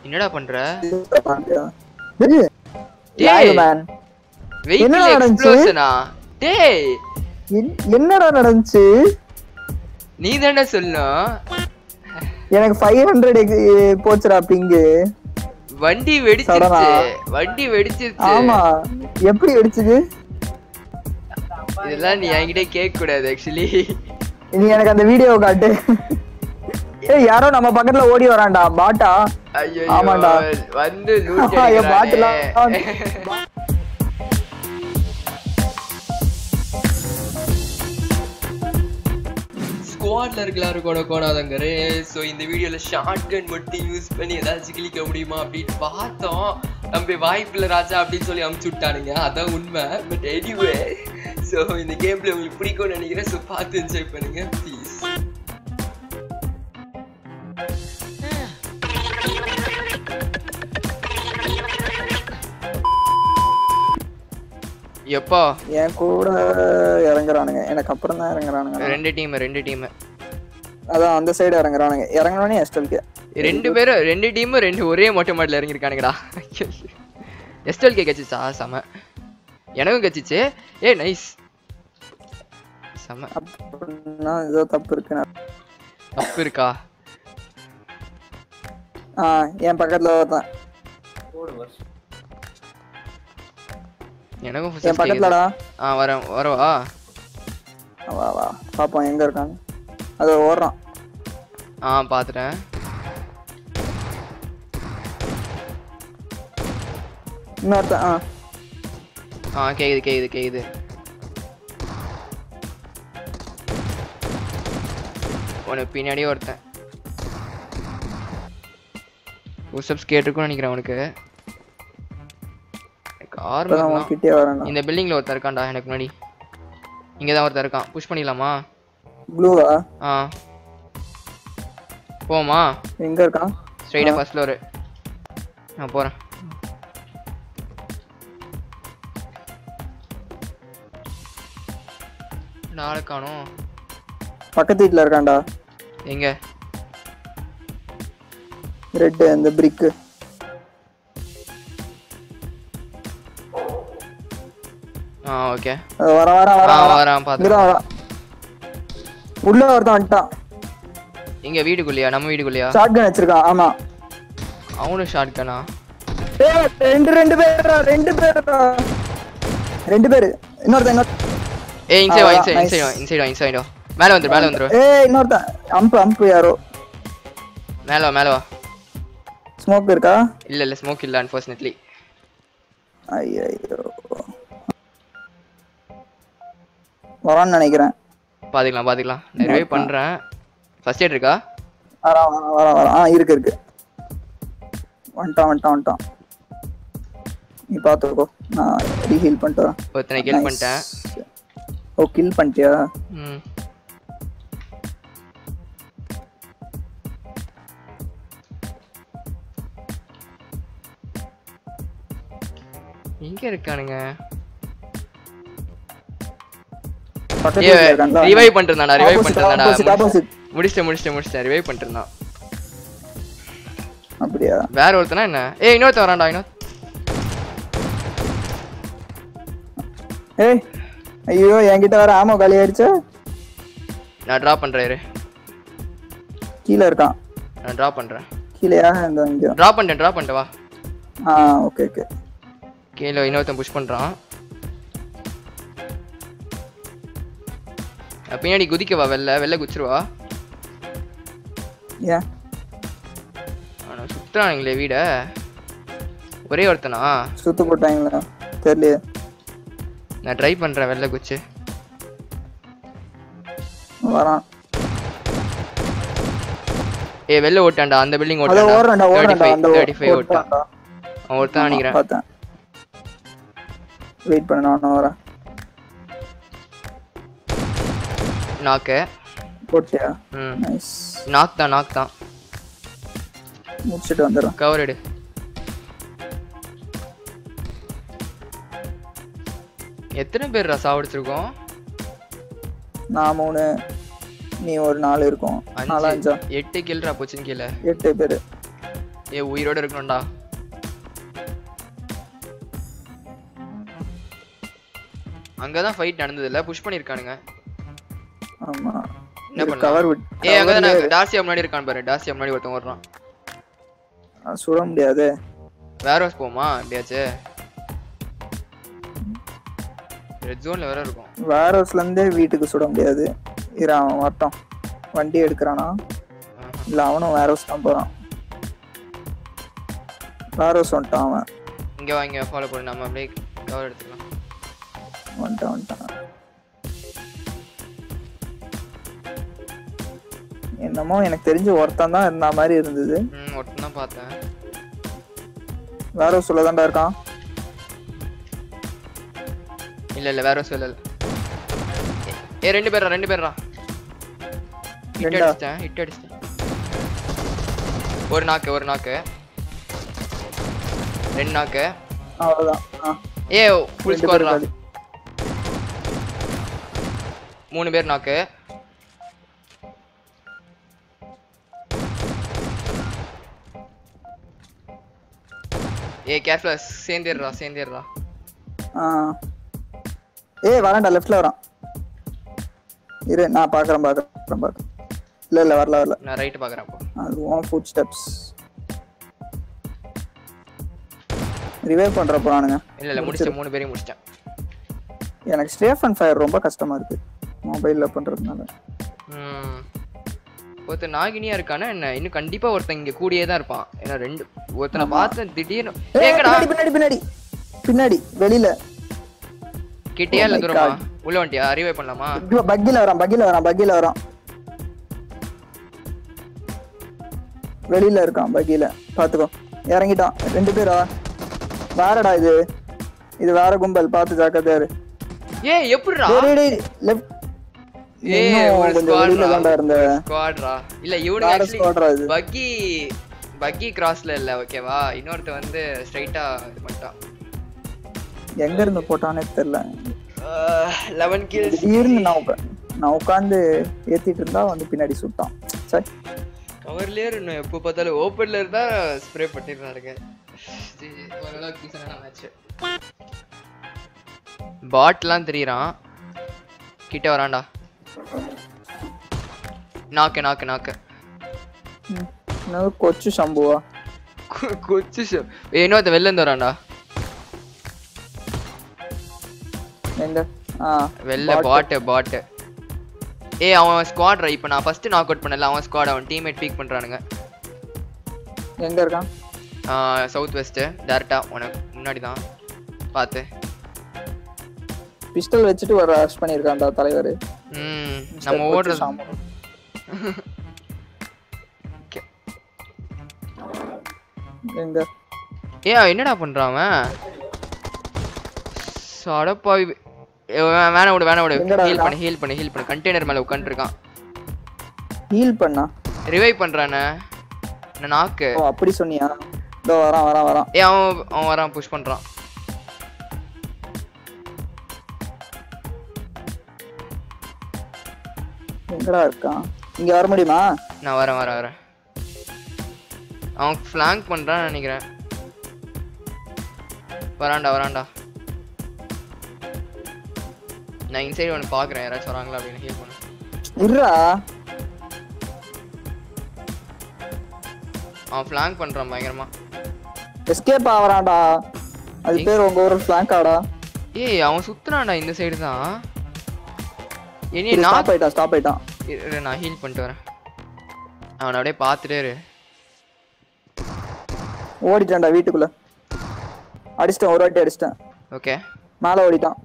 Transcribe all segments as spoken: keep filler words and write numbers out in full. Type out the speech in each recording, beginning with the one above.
என்னடா பண்ற? டேய் மேன் வெஹிக்கிள் எக்ஸ்ப்ளோஷனா? டேய் என்னடா நடந்துச்சு? நீ தானே சொல்லணும். எனக்கு five hundred போச்சுடா பிங்கு. வண்டி வெடிச்சிருச்சு. வண்டி வெடிச்சிருச்சு. ஆமா எப்படி வெடிச்சது? இதெல்லாம் நீ என்கிட்ட கேட்க கூடாது एक्चुअली. நீ எனக்கு அந்த வீடியோ காட்டு. ஏய் யாரோ நம்ம பக்கத்துல ஓடி வரான்டா பாட்டா. ஐயோ ஆமாடா வந்து லூட் அடிக்கறானே. ஸ்குவாட்ல இருக்கலாரு கூட கோடாதங்கரே. சோ இந்த வீடியோல ஷார்ட் கன் மட்டும் யூஸ் பண்ணி ஏதாச்சும் கிளிக்க முடியுமா அப்படின்னு பார்த்தோம். நம்ம வாய்ப்புல ராஜா அப்படின்னு சொல்லி அமுச்சு விட்டானுங்க. அதான் உண்மை. பட் எனிவே சோ இந்த கேம்ல உங்களுக்கு பிடிக்கும்னு நினைக்கிறேன். சோ பார்த்து என்ஜாய் பண்ணுங்க ப்ளீஸ். எப்போ என் கூட இறங்குறானுங்க. எனக்கு அப்புறம் தான் இறங்குறானுங்க. ரெண்டு டீம் ரெண்டு டீம் அதான் அந்த சைடு இறங்குறானுங்க. இறங்குனோனே எஸ்டல்கே ரெண்டு பேரும் ரெண்டு டீமும் ரெண்டு ஒரே மொட்டை மாடல இறங்கிருக்கானுங்கடா. எஸ்டல்கே கச்சிச்சா செம. எனக்கும் கச்சிச்சு. ஏ நைஸ் செம. அப்படின்னா ஏதோ தப்பு இருக்கு. தப்பு இருக்கா? ஆ என் பக்கத்துல தான். எனக்கும் என் பக்கத்துலடா. ஆ வரேன் வரவா? வா வா பாப்போம் எங்க இருக்காங்க. அது ஓடுறான். ஆ பாத்துட்டேன். இன்னொருத்த ஆ ஆ கேக்குது கேக்குது கேக்குது. உனக்கு பின்னாடியே ஒருத்தன் புஷ்அப்ஸ் கேட்டிருக்கும்னு நினைக்கிறேன். உனக்கு இந்த பில்டிங்ல ஒருத்தர் இருக்கான்டா எனக்கு முன்னாடி. இங்கதான் ஒருத்தர் இருக்கான். புஷ் பண்ணிடலாமா? ப்ளூவா? ஆ போமா? எங்க இருக்கான்? ஸ்ட்ரைட்டா ஃபர்ஸ்ட் ஃப்ளோர். நான் போறேன். நாளை காணோம். பக்கத்து வீட்ல இருக்கான்டா. எங்க? ரெட் அந்த பிரிக். ஆ ஓகே. வர வர வர வர பாத்து. உள்ள ஒருத்தன் வந்துட்டான். எங்க வீட்டுக்குள்ளயா? நம்ம வீட்டுக்குள்ளயா? ஷாட்கன் வச்சிருக்கான். ஆமா அவனும் ஷாட்கனா? ஏய் ரெண்டு ரெண்டு பேரா ரெண்டு பேரா ரெண்டு பேர். இன்னொருத்தன் இன்னொரு ஏய் இன்சைட் வா இன்சைட் இன்சைட் வா இன்சைட் வா இன்சைட் வா. மேல வந்து மேல வந்து. ஏய் இன்னொருத்தன் அம்பு அம்பு யாரோ. மேல வா மேல வா. ஸ்மோக் இருக்கா? இல்ல இல்ல ஸ்மோக் இல்ல unfortunately. ஐயோ வரான்னு நினைக்கிறேன். பாத்துக்கலாம் பாத்துக்கலாம். நான் ரிவைவ் பண்றேன். ஃபர்ஸ்ட் எய்ட் இருக்கா? வர வர வர வர ஆ இருக்கு இருக்கு. வந்துட்டான் வந்துட்டான் வந்துட்டான். நீ பாத்துக்கோ. நான் ரீஹீல் பண்ணிட்டு வரேன். ஒருத்தனை கில் பண்ணிட்டேன். ஓ கில் பண்ணிட்டியா? ம் எங்க இருக்கானுங்க? பக்கத்துல இருக்கான்டா. ரிவைவ் பண்றேன்டா ரிவைவ் பண்றேன்டா. முடிச்சிட்டே முடிச்சிட்டே முடிச்சிட்டே ரிவைவ் பண்றேன்டா. அப்படியே வேற ஒருத்தனா என்ன? ஏய் இன்னொருத்த வரான்டா. இன்னொரு ஏய் ஐயோ என்கிட்ட வர ஆமோ காலி ஆயிடுச்சு. நான் டிராப் பண்றேன். இரு கீழ இருக்கான். நான் டிராப் பண்றேன். கீழயா? இந்த இங்க டிராப் பண்ணிட்டேன் டிராப் பண்ணிட்டு வா. ஆ ஓகே ஓகே. கீழ இன்னொருத்தன் புஷ் பண்றான். பின்னாடி குதிக்கவா? வெள்ள வெள்ள குச்சிருவா. யா ஆனா சுத்துறானுங்களே வீட. ஒரே ஒருத்தனா? சுத்து போட்டாங்களா தெரியல. நான் ட்ரை பண்றேன் வெள்ள குச்சி. வரான். ஏய் வெள்ள ஓட்டான்டா. அந்த பில்டிங் ஓட்டான்டா. அத ஓடுறடா ஓடுறடா. அந்த thirty-five ஓட்டான். அவன் ஒருத்தன் நினைக்கிறேன். பார்த்தேன். வெயிட் பண்ணு நான் வரேன். நாக் போட்டியா? ம் நைஸ். நாக் தான் நாக் தான். முடிச்சிட்டு வந்துறேன். கவர் எடு. எத்தனை பேர் சாவடிச்சிருக்கோம்? நான் மூணு, நீ ஒரு நாலு இருக்கும். நாலு அஞ்சா? எட்டு கில்ரா போச்சுன்னு கீழே. எட்டு பேர். ஏ உயிரோட இருக்கணும்டா. அங்கதான் ஃபைட் நடந்தது இல்ல, புஷ் பண்ணிருக்கானுங்க. ஆமா என்ன பண்ணலாம்? கவர் விட் ஏய் அங்க தான் டாசியா முன்னாடி இருக்கான் பாரு. டாசியா முன்னாடி ஒருத்தன் ஓடுறான். சுட முடியாது. வேற ஹவுஸ் போமா எப்படியாச்சு? ரெட் ஜோன்ல வேற இருக்கும். வேற ஹவுஸ்ல இருந்தே வீட்டுக்கு சுட முடியாது. இரு அவன் வரட்டும். வண்டி எடுக்கிறானா இல்ல அவனும் வேற ஹவுஸ் தான் போறான். வேற ஹவுஸ் வந்துட்டான் அவன். இங்க வாங்க ஃபாலோ பண்ணு, நம்ம அப்படியே கவர் எடுத்துக்கலாம். வந்துட்டான் வந்துட்டான். என்னமோ எனக்கு தெரிஞ்சு ஒருத்தன் தான் இருந்த மாதிரி இருந்தது. ம் ஒருத்தன் தான் பார்த்தேன். வேற ஹவுஸ் உள்ள தான்டா இருக்கான். இல்ல இல்ல வேற ஹவுஸ் இல்ல. ஏ ரெண்டு பேரா ரெண்டு பேரா. ஹிட் அடிச்சேன் ஹிட் அடிச்சேன். ஒரு நாக்கு ஒரு நாக்கு. ரெண்டு நாக்கு. அவ்வளவுதான். ஏ ஃபுல் ஸ்கோர்டா. மூணு பேர் நாக்கு. ஏ கேர்ஃபுல்லா சேந்திரா சேந்திரா. ஆ ஏய் வரேன்டா லெஃப்ட்ல வரான். இரு நான் பார்க்கறேன் பார்க்கறேன் பார்க்கறேன். இல்ல இல்ல வரல வரல. நான் ரைட் பார்க்கறேன் அப்போ. அது ஒன் ஃபுட் ஸ்டெப்ஸ். ரிவைவ் பண்ற போறானுங்க. இல்ல இல்ல முடிச்சேன், மூணு பேரையும் முடிச்சேன். எனக்கு ஸ்டேஃப் அண்ட் ஃபயர் ரொம்ப கஷ்டமா இருக்கு மொபைல்ல பண்றதுனால. ம் ஒருத்தன் நாகினியா இருக்கானே என்ன, இன்னும் கண்டிப்பா ஒருத்தன் இங்க கூடியே தான் இருப்பான். ஏன்னா ரெண்டு ஒருத்தனை பார்த்து திடீர்னு எங்கடா பின்னாடி பின்னாடி பின்னாடி வெளியில கிட்டியா இல்ல தூரமா உள்ள வந்துட்டியா? ரிவைவ் பண்ணலாமா? பக்கில வரான் பக்கில வரான் பக்கில வரான். வெளியில இருக்கான் பக்கில பாத்துக்கோ. இறங்கிட்டான். ரெண்டு பேரா? வேறடா இது இது வேற கும்பல் பார்த்து ஜாக்கிரதையா இரு. ஏய் எப்படிடா? டேய் டேய் லெஃப்ட். ஏய் ஒரு ஸ்குவாட்ல தான்டா இருந்த. ஸ்குவாட்ரா இல்ல இவனுக்கு एक्चुअली பக்கி பக்கி கிராஸ்ல இல்ல ஓகேவா? இன்னொருத்த வந்து ஸ்ட்ரைட்டா இது பண்ணிட்டான். எங்க இருந்து போட்டானே தெரியல. பதினொன்று கில்ஸ். திடீர்னு நான் நான் உட்கார்ந்து ஏத்திட்டு இருந்தா வந்து பின்னாடி சுட்டான். சரி கவர்லயே இன்னும் எப்போ பார்த்தாலும் ஓப்பன்ல இருந்தா ஸ்ப்ரே பண்ணிடுறாருங்க. ஓரளவுக்கு டீசன்டான மேட்ச். பாட்லாம் தெரியறான். கிட்ட வரான்டா. நாக்கு நாக்கு நாக்கு. நான் கொச்சு சம்புவா. கொச்சு சம். ஏனோ அத வெல்ல இருந்து வரான்டா. எங்க? ஆ வெல்ல பாட் பாட். ஏய் அவன் ஸ்குவாட்ரா. இப்போ நான் ஃபர்ஸ்ட் நாக் அவுட் பண்ணல அவன் ஸ்குவாட். அவன் டீம்மேட் பீக் பண்றானுங்க. எங்க இருக்கான்? ஆ சவுத் வெஸ்ட் டைரக்ட்டா உனக்கு முன்னாடி தான் பாத்து. பிஸ்டல் வச்சிட்டு வர ரஷ் பண்ணிருக்கான்டா தலைவர். ம் நம்ம ஓடுறது எங்க? ஏய் என்னடா பண்றான் அவன்? சடப்பாவி. வேணா விடு வேணா விடு. ஹீல் பண்ணு ஹீல் பண்ணு ஹீல் பண்ணு. கண்டெய்னர் மேல உட்கார்ந்து இருக்கான். ஹீல் பண்ணா? ரிவைவ் பண்றானே. நான் நாக்கு. ஓ அப்படி சொன்னியா? இதோ வரான் வரான் வரான். ஏய் அவன் அவன் வரான் புஷ் பண்றான். எங்கடா இருக்கான்? இங்க வர முடியுமா? நான் வரேன் வரேன் வரேன். அவன் ஃப்ளாங்க் பண்றான்னு நினைக்கிறேன். வரான்டா வரான்டா. நான் இன்சைட் ஒன்னு பாக்குறேன் யாராச்சும் வராங்களா அப்படின்னு. ஹீல் பண்ணு. இருடா. அவன் ஃப்ளாங்க் பண்றான் பயங்கரமா. எஸ்கேப் ஆவறான்டா. அது பேர் உங்க ஊர் ஃப்ளாங்காடா. ஏய் அவன் சுத்துறான்டா இந்த சைடு தான். ஏனி நான் ஸ்டாப் ஆயிட்டான் ஸ்டாப் ஆயிட்டான். இரு நான் ஹீல் பண்ணிட்டு வரேன். அவனை அப்படியே பார்த்துட்டே இரு. ஓடிட்டான்டா வீட்டுக்குள்ள. அடிச்சிட்டேன் ஒரு வாட்டி அடிச்சிட்டேன். ஓகே மேல ஓடிட்டான்.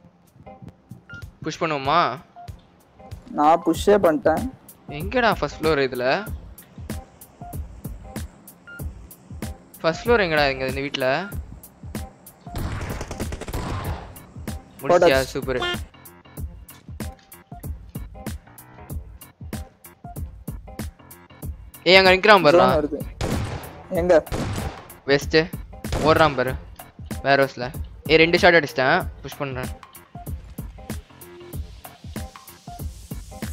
புஷ் பண்ணுவோமா? நான் புஷ்ஷே பண்ணிட்டேன். எங்கடா ஃபர்ஸ்ட் ஃப்ளோர்? இதுல ஃபர்ஸ்ட் ஃப்ளோர் எங்கடா? இங்க இந்த வீட்ல முடிச்சியா? சூப்பர். ஏய் அங்க நிக்கறான் பாருடா. எங்க? வெஸ்ட் ஓடுறான் பாரு வேர் ஹவுஸ்ல. ஏய் ரெண்டு ஷாட் அடிச்சிட்டேன். புஷ் பண்றேன்.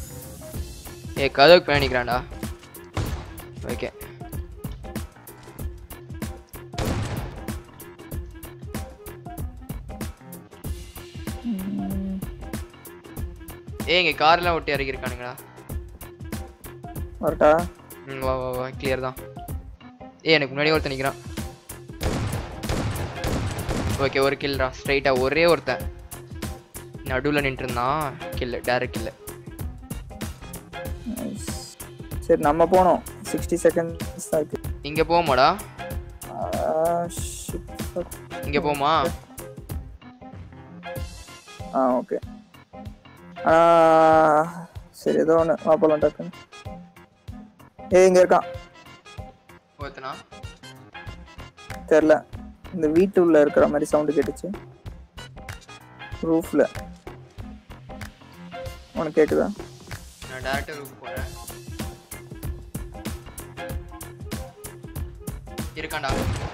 ஏய் கதவுக்கு பின்னாடி நிக்கறான்டா. ஓகே ஏய் இங்க கார்லாம் ஓட்டி இறங்கி இருக்கானுங்கடா. வரட்டா? ம் வா வா வா கிளியர் தான். ஏய் எனக்கு முன்னாடி ஒருத்தன் நிக்கிறான். ஓகே ஒரு கில்ரா ஸ்ட்ரைட்டா ஒரே ஒருத்தன் நடுவுல நின்று இருந்தான். Kill direct kill. சரி நம்ம போறோம். sixty செகண்ட்ஸ் தான் இருக்கு. இங்க போமாடா? ஷிட் இங்க போமா? ஆ ஓகே. ஆ சரி ஏதோ ஒன்று வாப்பலாம் டக்குன்னு. ஏ இங்க இருக்கான் ஒருத்தனா தெரியல. இந்த வீட்டு உள்ள இருக்கிற மாதிரி சவுண்ட் கேட்டுச்சு. ரூஃப்ல உனக்கு கேக்குதா? நான் டைரக்டா ரூஃப் போறேன். இருக்கான்டா.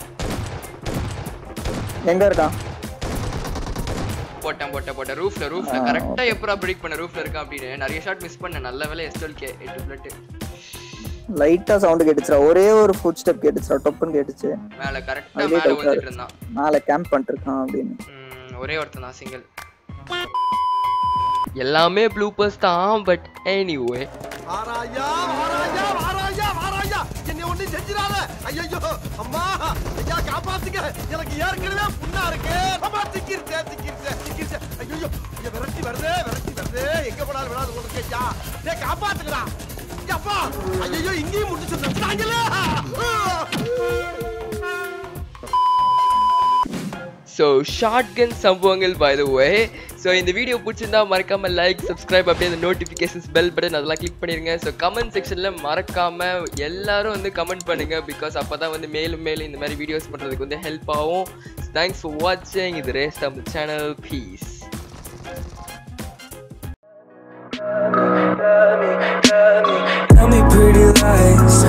எங்க இருக்கான்? போட்டேன் போட்டேன் போட்டேன் ரூஃப்ல ரூஃப்ல கரெக்டா எப்பரா பிரேக் பண்ண ரூஃப்ல இருக்கான் அப்படின்னு நிறைய ஷாட் மிஸ் பண்ணேன். நல்ல வேளை எஸ்எல்கே எட்டு புல்லட். லைட்டா சவுண்ட் கேட்டுச்சுடா. ஒரே ஒரு ஃபுட் ஸ்டெப் கேட்டுச்சுடா. டொப்புன்னு கேட்டுச்சு. மேல கரெக்டா மேல விழுந்துட்டு இருந்தான். மேல கேம்ப் பண்ணிட்டு இருக்கான் அப்படின்னு. ஒரே ஒருத்தன் தான் சிங்கிள். எல்லாமே ப்ளூபர்ஸ் தான். பட் எனிவே ஆராயா ஆராயா ஆராயா ஆராயா என்ன ஒண்ணு செஞ்சிராத. ஐயோ அம்மா ஐயா காப்பாத்துங்க. எனக்கு ஏற்கனவே புண்ணா இருக்கு. அம்மா திக்கிருச்சே திக்கிருச்சே திக்கிருச்சே. ஐயோ இங்க விரட்டி வருது விரட்டி வருது. எங்க போனாலும் விடாது உங்களுக்கு ஐயா. டேய் காப்பாத்துங்கடா. அப்பா ஐயோ இங்கேயும் முடிச்சு தட்டாங்கல. ஸோ ஷாட்கன் சம்பவங்கள் பை த வே. ஸோ இந்த வீடியோ பிடிச்சிருந்தா மறக்காம லைக் சப்ஸ்கிரைப் அப்படியே அந்த நோட்டிஃபிகேஷன்ஸ் பெல் பட்டன் அதெல்லாம் கிளிக் பண்ணிருங்க. ஸோ கமெண்ட் செக்ஷனில் மறக்காம எல்லாரும் வந்து கமெண்ட் பண்ணுங்க. பிகாஸ் அப்போ தான் வந்து மேலும் மேலும் இந்த மாதிரி வீடியோஸ் பண்ணுறதுக்கு வந்து ஹெல்ப் ஆகும். தேங்க்ஸ் ஃபார் வாட்சிங். இது race Tamil channel. Peace. Tell me pretty lies.